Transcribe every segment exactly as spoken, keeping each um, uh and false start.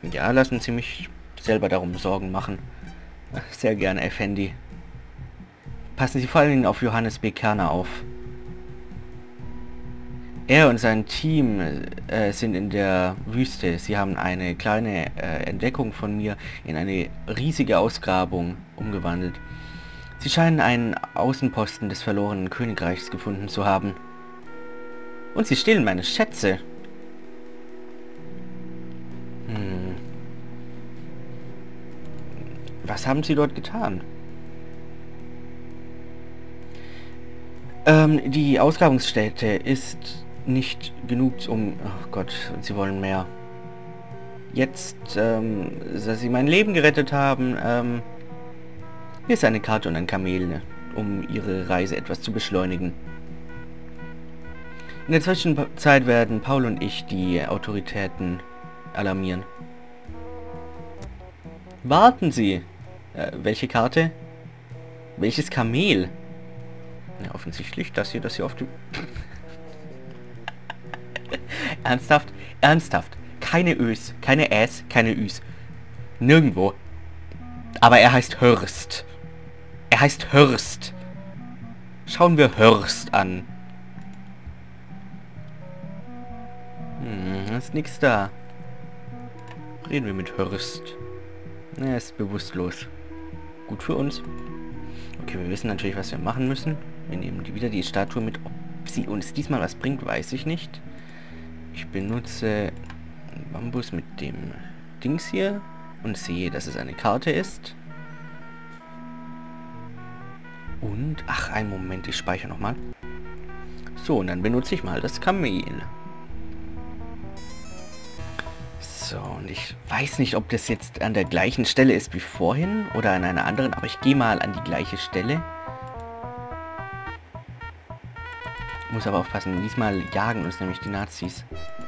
Ja, lassen Sie mich selber darum Sorgen machen. Sehr gerne, Effendi. Passen Sie vor allem auf Johannes B. Kerner auf. Er und sein Team äh, sind in der Wüste. Sie haben eine kleine äh, Entdeckung von mir in eine riesige Ausgrabung umgewandelt. Sie scheinen einen Außenposten des verlorenen Königreichs gefunden zu haben. Und sie stehlen meine Schätze. Hm. Was haben Sie dort getan? Ähm, die Ausgrabungsstätte ist nicht genug, um... Oh Gott, Sie wollen mehr. Jetzt, ähm, dass Sie mein Leben gerettet haben, ähm... hier ist eine Karte und ein Kamel, um Ihre Reise etwas zu beschleunigen. In der Zwischenzeit werden Paul und ich die Autoritäten alarmieren. Warten Sie! Äh, welche Karte? Welches Kamel? Ja, offensichtlich, dass hier, das hier auf dem... Ernsthaft? Ernsthaft. Keine Ös, keine Äs, keine Üs. Nirgendwo. Aber er heißt Hörst. Er heißt Hörst. Schauen wir Hörst an. Hm, ist nix da. Reden wir mit Hörst. Er ist bewusstlos. Gut für uns. Okay, wir wissen natürlich, was wir machen müssen. Wir nehmen die, wieder die Statue mit. Ob sie uns diesmal was bringt, weiß ich nicht. Ich benutze Bambus mit dem Dings hier und sehe, dass es eine Karte ist. Und, ach, einen Moment, ich speichere nochmal. So, und dann benutze ich mal das Kamel. So, und ich weiß nicht, ob das jetzt an der gleichen Stelle ist wie vorhin oder an einer anderen, aber ich gehe mal an die gleiche Stelle. Muss aber aufpassen, diesmal jagen uns nämlich die Nazis.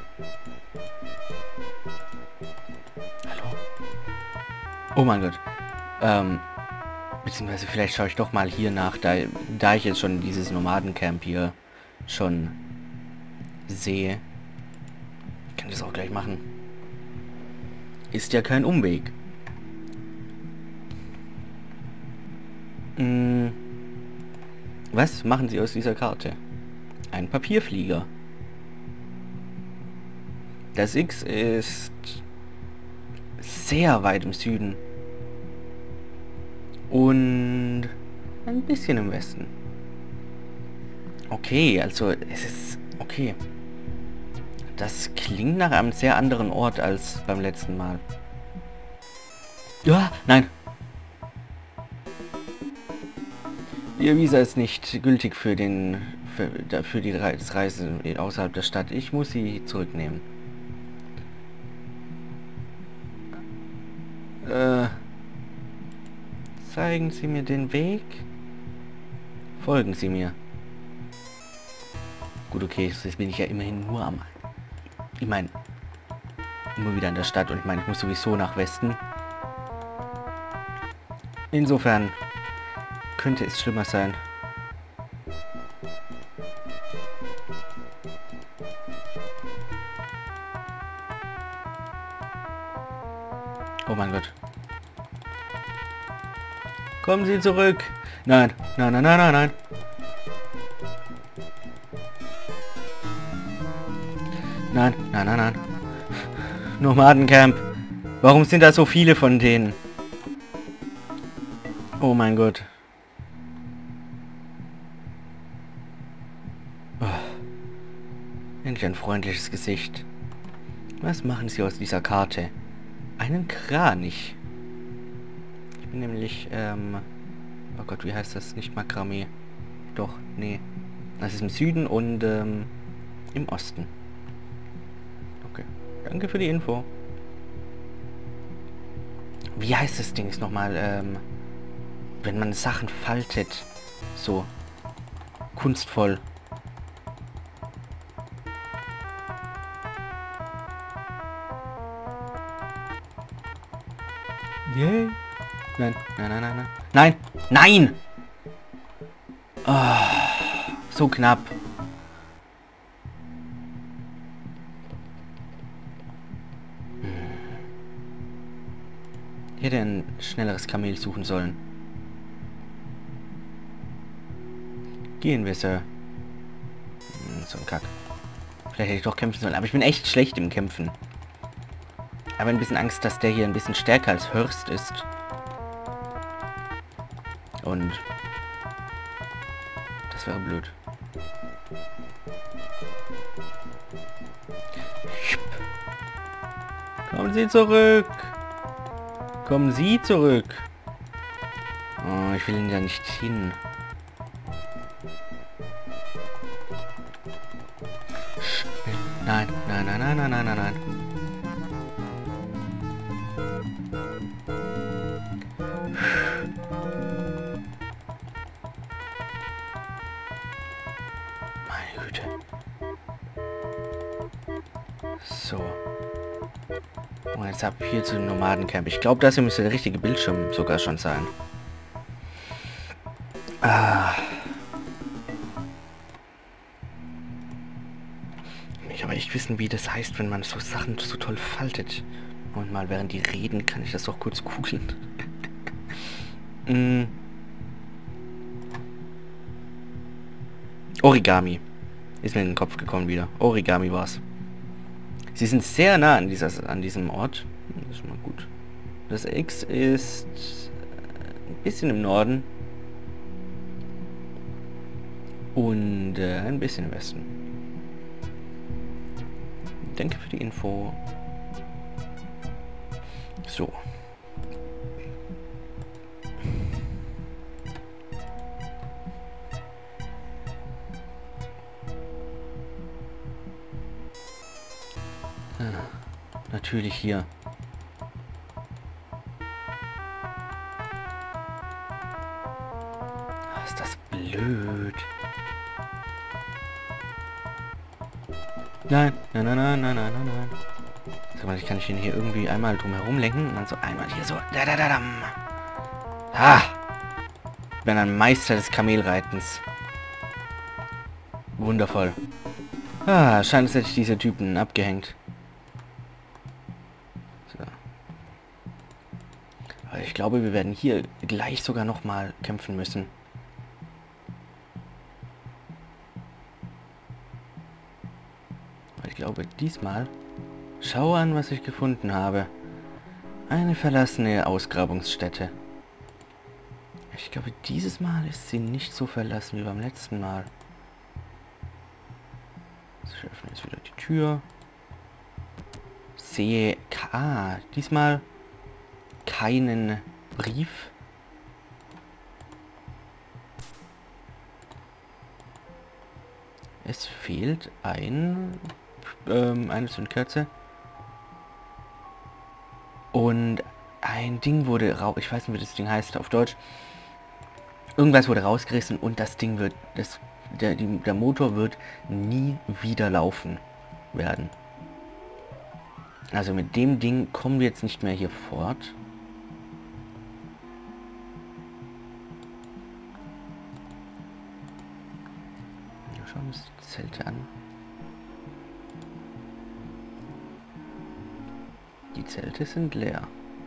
Hallo? Oh mein Gott. Ähm, beziehungsweise vielleicht schaue ich doch mal hier nach, da, da ich jetzt schon dieses Nomadencamp hier schon sehe. Ich kann das auch gleich machen. Ist ja kein Umweg. Hm. Was machen Sie aus dieser Karte? Ein Papierflieger. Das X ist sehr weit im Süden. Und ein bisschen im Westen. Okay, also es ist... Okay. Das klingt nach einem sehr anderen Ort als beim letzten Mal. Ja, nein. Die Visa ist nicht gültig für den für, für die Reise außerhalb der Stadt. Ich muss sie zurücknehmen. Äh, zeigen Sie mir den Weg. Folgen Sie mir. Gut, okay, jetzt bin ich ja immerhin nur am... Ich meine, nur wieder in der Stadt und ich meine, ich muss sowieso nach Westen. Insofern könnte es schlimmer sein. Oh mein Gott. Kommen Sie zurück. Nein, nein, nein, nein, nein, nein. Nein, nein, nein, nein. Nomadencamp. Warum sind da so viele von denen? Oh mein Gott. Oh. Endlich ein freundliches Gesicht. Was machen Sie aus dieser Karte? Einen Kranich. Ich bin nämlich, ähm... oh Gott, wie heißt das? Nicht Makramee. Doch, nee. Das ist im Süden und, ähm... im Osten. Okay. Danke für die Info. Wie heißt das Ding nochmal, ähm... wenn man Sachen faltet? So. Kunstvoll. Yay. Nein, nein, nein, nein, nein. Nein! Nein! Oh, so knapp. Ich hätte ein schnelleres Kamel suchen sollen. Gehen wir, Sir. Hm, so ein Kack. Vielleicht hätte ich doch kämpfen sollen. Aber ich bin echt schlecht im Kämpfen. Aber ein bisschen Angst, dass der hier ein bisschen stärker als Hurst ist. Und das wäre blöd. Kommen Sie zurück! Kommen Sie zurück! Oh, ich will ihn ja nicht hin. Nein, nein, nein, nein, nein, nein, nein, nein. Meine Güte. So. Und jetzt ab hier zu dem Nomadencamp. Ich glaube, das hier müsste der richtige Bildschirm sogar schon sein. Ah. Ich aber echt wissen, wie das heißt, wenn man so Sachen so toll faltet. Und mal während die reden, kann ich das doch kurz googeln. mm. Origami. Ist mir in den Kopf gekommen wieder. Origami war's. Sie sind sehr nah an, dieser, an diesem Ort. Das ist schon mal gut. Das X ist ein bisschen im Norden. Und äh, ein bisschen im Westen. Danke für die Info. So. Ah, natürlich hier. Ah, ist das blöd. Nein, nein, nein, nein, nein, nein, nein. Sag mal, ich kann ich ihn hier irgendwie einmal drum herum lenken und dann so einmal hier so. Da, da, da, da. Ah! Ich bin ein Meister des Kamelreitens. Wundervoll. Ah, scheint, als hätte ich diese Typen abgehängt. So. Aber ich glaube, wir werden hier gleich sogar noch mal kämpfen müssen. Ich glaube, diesmal... Schau an, was ich gefunden habe. Eine verlassene Ausgrabungsstätte. Ich glaube, dieses Mal ist sie nicht so verlassen wie beim letzten Mal. Ich öffne jetzt wieder die Tür. Sehe... Ah, diesmal keinen Brief. Es fehlt ein... Ähm, eine Zündkerze. Und ein Ding wurde raus... Ich weiß nicht, wie das Ding heißt auf Deutsch. Irgendwas wurde rausgerissen und das Ding wird... Das, der, die, der Motor wird nie wieder laufen werden. Also mit dem Ding kommen wir jetzt nicht mehr hier fort. Ja, schauen wir uns die Zelte an. Die Zelte sind leer.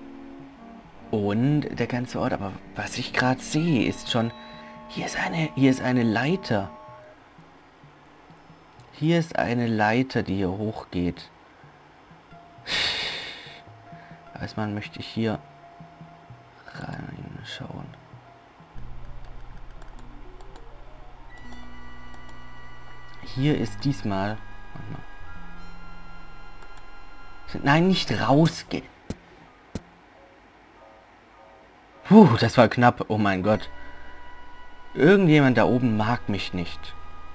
Und der ganze Ort, aber was ich gerade sehe, ist schon... Hier ist eine, hier ist eine Leiter. Hier ist eine Leiter, die hier hochgeht. Erstmal möchte ich hier reinschauen. Hier ist diesmal... Nein, nicht rausgehen. Puh, das war knapp. Oh mein Gott. Irgendjemand da oben mag mich nicht.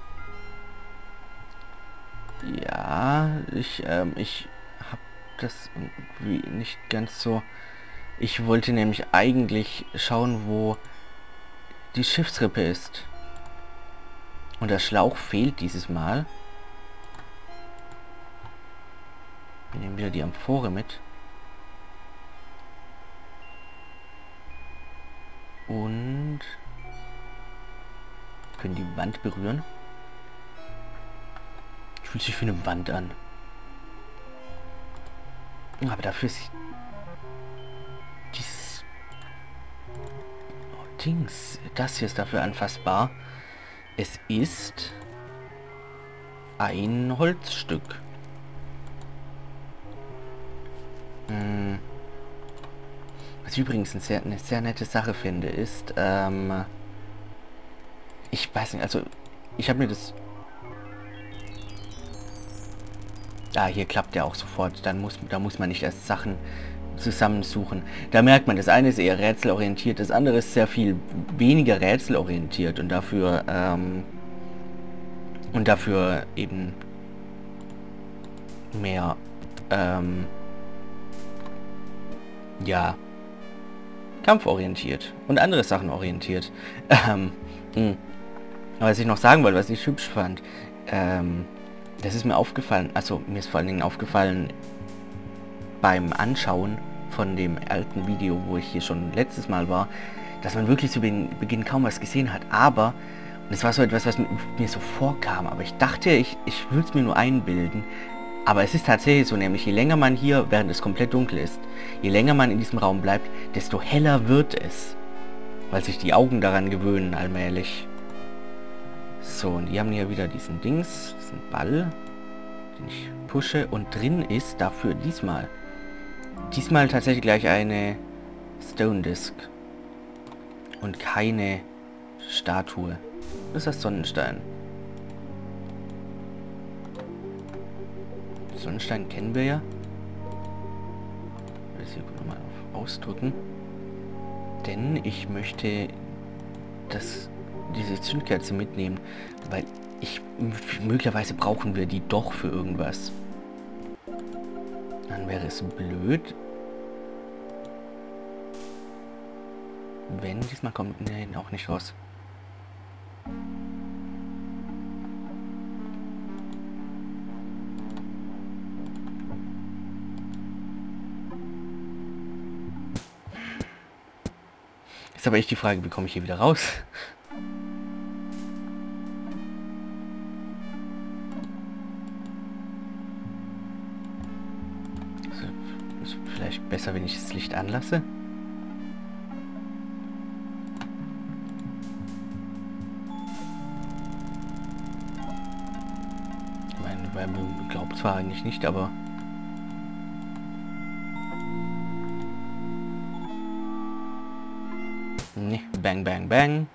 Ja, ich, ähm, ich hab das irgendwie nicht ganz so... Ich wollte nämlich eigentlich schauen, wo die Schiffsrippe ist. Und der Schlauch fehlt dieses Mal. Wir nehmen wieder die Amphore mit. Und können die Wand berühren. Fühlt sich wie eine Wand an. Aber dafür ist dieses Allerdings, das hier ist dafür anfassbar. Es ist ein Holzstück. Hm. Was ich übrigens eine sehr, eine sehr nette Sache finde, ist, ähm, ich weiß nicht, also ich habe mir das... Ah, hier klappt der auch sofort. Dann muss, da muss man nicht erst Sachen zusammensuchen. Da merkt man, das eine ist eher rätselorientiert, das andere ist sehr viel weniger rätselorientiert und dafür ähm, und dafür eben mehr ähm, ja, kampforientiert und andere Sachen orientiert. Ähm, mh. Aber was ich noch sagen wollte, was ich hübsch fand, ähm, das ist mir aufgefallen, also mir ist vor allen Dingen aufgefallen beim Anschauen von dem alten Video, wo ich hier schon letztes Mal war, dass man wirklich zu Beginn kaum was gesehen hat, aber, und es war so etwas, was mir so vorkam, aber ich dachte, ich, ich würde es mir nur einbilden, aber es ist tatsächlich so, nämlich je länger man hier, während es komplett dunkel ist, je länger man in diesem Raum bleibt, desto heller wird es, weil sich die Augen daran gewöhnen allmählich. So, und die haben hier wieder diesen Dings, diesen Ball, den ich pushe, und drin ist dafür diesmal, diesmal tatsächlich gleich eine Stone Disc und keine Statue. Das ist das Sonnenstein. Sonnenstein kennen wir ja. Ich will das hier nochmal auf ausdrücken. Denn ich möchte das, diese Zündkerze mitnehmen, weil ich möglicherweise brauchen wir die doch für irgendwas. Dann wäre es blöd, wenn diesmal kommt nee, auch nicht raus. Ist aber echt die Frage, wie komme ich hier wieder raus? Also, ist vielleicht besser, wenn ich das Licht anlasse. Ich meine, weil man glaubt zwar eigentlich nicht, aber... Nee, bang, bang, bang.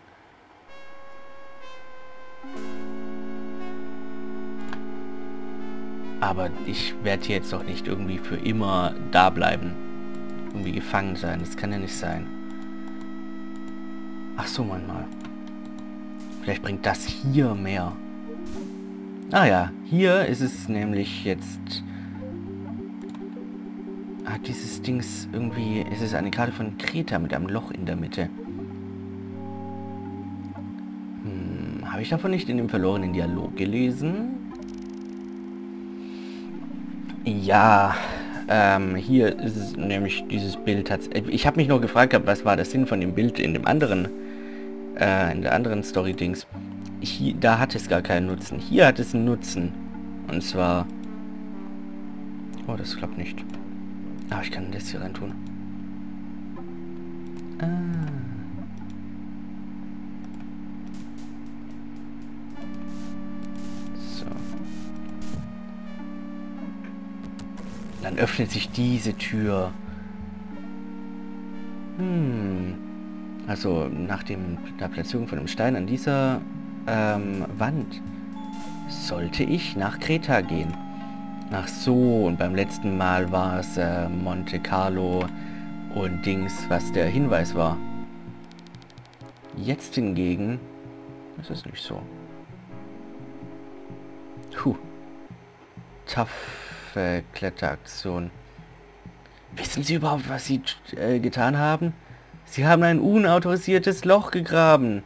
Aber ich werde hier jetzt doch nicht irgendwie für immer da bleiben. Irgendwie gefangen sein. Das kann ja nicht sein. Ach so, manchmal. Vielleicht bringt das hier mehr. Ah ja, hier ist es nämlich jetzt... Hat dieses Dings irgendwie... Es ist eine Karte von Kreta mit einem Loch in der Mitte. Hm, habe ich davon nicht in dem verlorenen Dialog gelesen? Ja, ähm, hier ist es nämlich dieses Bild. Hat, ich habe mich noch gefragt, was war der Sinn von dem Bild in dem anderen, äh, in der anderen Story-Dings. Hier, da hat es gar keinen Nutzen. Hier hat es einen Nutzen. Und zwar... Oh, das klappt nicht. Ah, ich kann das hier rein tun. Ah. So. Dann öffnet sich diese Tür. Hm. Also nach dem, der Platzierung von dem Stein an dieser ähm, Wand sollte ich nach Kreta gehen. Ach so, und beim letzten Mal war es äh, Monte Carlo und Dings, was der Hinweis war. Jetzt hingegen ist es nicht so. Puh. Taffe Kletteraktion. Wissen Sie überhaupt, was Sie äh, getan haben? Sie haben ein unautorisiertes Loch gegraben.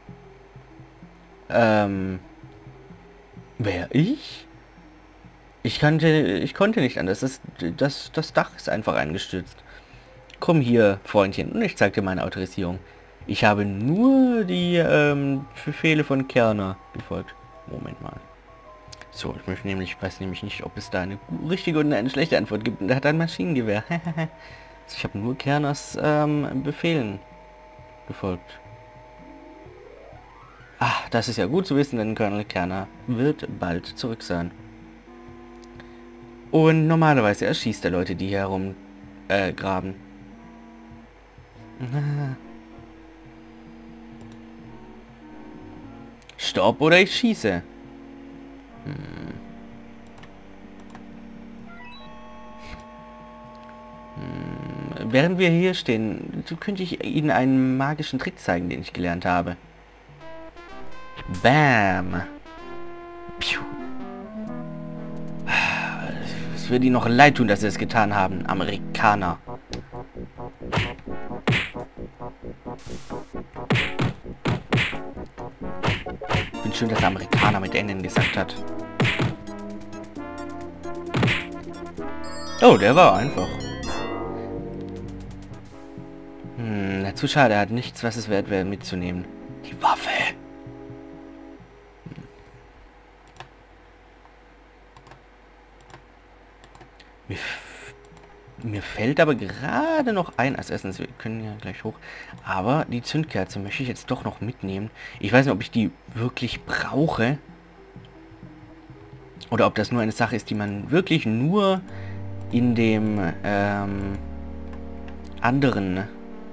Ähm. Wer, ich? Ich kannte, ich konnte nicht anders. Das, das, das Dach ist einfach eingestürzt. Komm hier, Freundchen, und ich zeig dir meine Autorisierung. Ich habe nur die ähm, Befehle von Kerner befolgt. Moment mal. So, ich möchte nämlich, weiß nämlich nicht, ob es da eine richtige oder eine schlechte Antwort gibt. Und er hat ein Maschinengewehr. Also ich habe nur Kerners ähm, Befehlen befolgt. Ah, das ist ja gut zu wissen, denn Colonel Kerner wird bald zurück sein. Und normalerweise erschießt er Leute, die hier herum äh, graben. Stopp oder ich schieße. Hm. Hm. Während wir hier stehen, könnte ich Ihnen einen magischen Trick zeigen, den ich gelernt habe. Bam. Piu. Es würde Ihnen noch leid tun, dass Sie es getan haben, Amerikaner. Ich bin schön, dass der Amerikaner mit N gesagt hat. Oh, der war einfach. Hm, der Zuschauer, der hat nichts, was es wert wäre, mitzunehmen. Die Waffe. Hm. Mir, mir fällt aber gerade noch ein, als erstens, wir können ja gleich hoch, aber die Zündkerze möchte ich jetzt doch noch mitnehmen. Ich weiß nicht, ob ich die wirklich brauche. Oder ob das nur eine Sache ist, die man wirklich nur in dem ähm, anderen...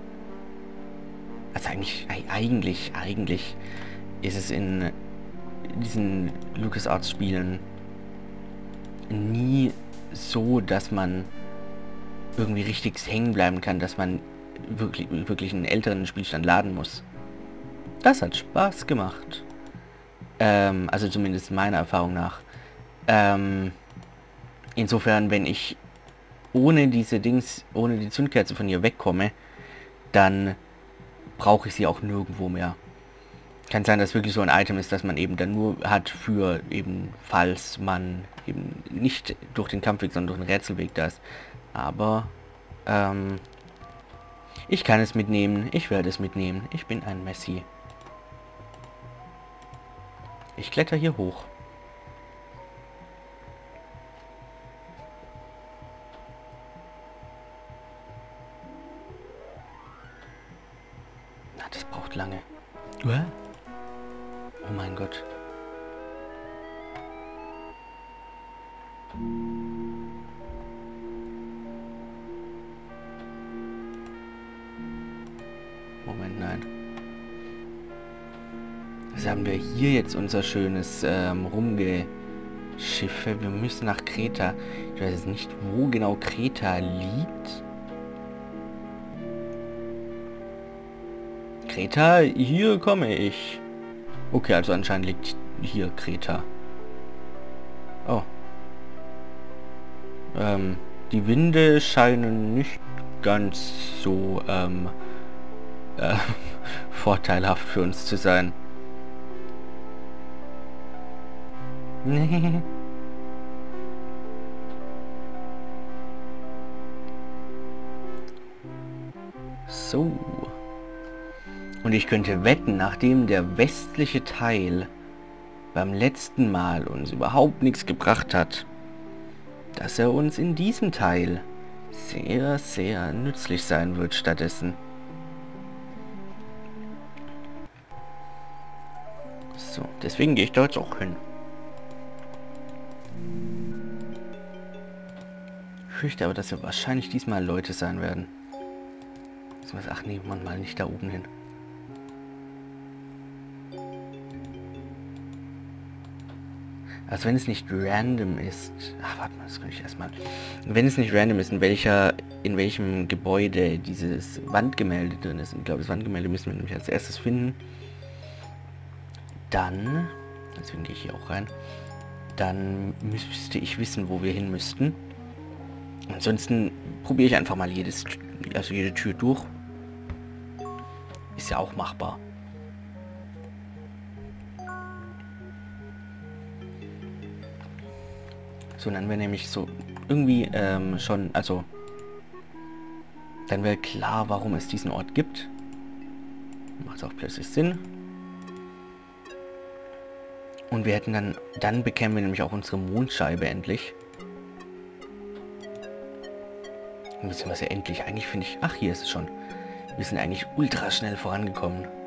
Also eigentlich, eigentlich, eigentlich ist es in diesen LucasArts-Spielen nie so, dass man irgendwie richtig hängen bleiben kann, dass man wirklich, wirklich einen älteren Spielstand laden muss. Das hat Spaß gemacht. Ähm, also zumindest meiner Erfahrung nach. Ähm, insofern, wenn ich ohne diese Dings, ohne die Zündkerze von ihr wegkomme, dann brauche ich sie auch nirgendwo mehr. Kann sein, dass wirklich so ein Item ist, das man eben dann nur hat für eben, falls man eben nicht durch den Kampfweg, sondern durch den Rätselweg da ist. Aber, ähm, ich kann es mitnehmen, ich werde es mitnehmen. Ich bin ein Messi. Ich kletter hier hoch. Na, das braucht lange. What? Oh mein Gott. Moment, nein. Was haben wir hier jetzt unser schönes ähm, Rumgeschiffe? Wir müssen nach Kreta. Ich weiß jetzt nicht, wo genau Kreta liegt. Kreta, hier komme ich. Okay, also anscheinend liegt hier Kreta. Oh. Ähm, die Winde scheinen nicht ganz so ähm, äh, vorteilhaft für uns zu sein. Nee. So. Und ich könnte wetten, nachdem der westliche Teil beim letzten Mal uns überhaupt nichts gebracht hat, dass er uns in diesem Teil sehr, sehr nützlich sein wird stattdessen. So, deswegen gehe ich da jetzt auch hin. Ich fürchte aber, dass wir wahrscheinlich diesmal Leute sein werden. Ach nee, man mal nicht da oben hin. Also wenn es nicht random ist... Ach, warte mal, das kann ich erstmal... Wenn es nicht random ist, in welcher, in welchem Gebäude dieses Wandgemälde drin ist. Ich glaube, das Wandgemälde müssen wir nämlich als erstes finden. Dann... Deswegen gehe ich hier auch rein. Dann müsste ich wissen, wo wir hin müssten. Ansonsten probiere ich einfach mal jedes, also jede Tür durch. Ist ja auch machbar. So, dann wäre nämlich so irgendwie ähm, schon, also dann wäre klar, warum es diesen Ort gibt. Macht auch plötzlich Sinn. Und wir hätten dann, dann bekämen wir nämlich auch unsere Mondscheibe endlich. Beziehungsweise endlich, eigentlich finde ich, ach hier ist es schon. Wir sind eigentlich ultra schnell vorangekommen.